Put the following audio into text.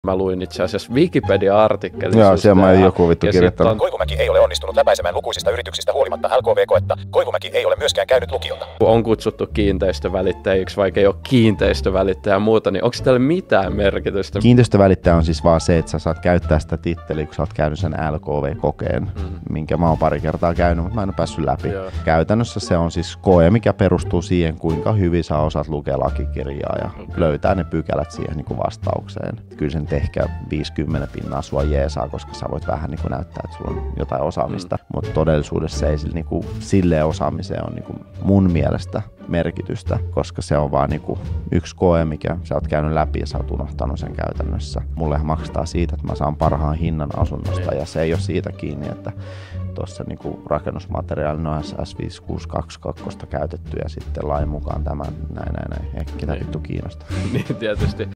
Mä luin itse asiassa Wikipedia-artikkelin. Joo, siellä mä joku vittu kirjoittanut. Koivumäki ei ole onnistunut läpäisemään lukuisista yrityksistä huolimatta LKV-koetta. Koivumäki ei ole myöskään käynyt lukiota. On kutsuttu kiinteistövälittäjiksi, vaikka ei ole kiinteistövälittäjä ja muuta, niin onko tällä mitään merkitystä? Kiinteistövälittäjä on siis vaan se, että sä saat käyttää sitä titteliä, kun sä oot käynyt sen LKV-kokeen, minkä mä oon pari kertaa käynyt, mutta mä en ole päässyt läpi. Joo. Käytännössä se on siis koe, mikä perustuu siihen, kuinka hyvin sä osaat lukea lakikirjaa ja löytää ne pykälät siihen niin kuin vastaukseen. Kyllä sen ehkä 50% sua jeesaa, koska sä voit vähän niin kuin näyttää, että sulla on jotain osaamista, mutta todellisuudessa ei niin kuin, silleen osaamiseen on niin kuin mun mielestä merkitystä, koska se on vaan niin kuin yksi koe, mikä sä oot käynyt läpi ja sä oot unohtanut sen käytännössä. Mulle maksaa siitä, että mä saan parhaan hinnan asunnosta ja se ei ole siitä kiinni, että tuossa niinku rakennusmateriaalina on S5622 käytetty ja sitten lain mukaan tämän näin. Ehkä ketä vittu kiinnostaa. Niin tietysti.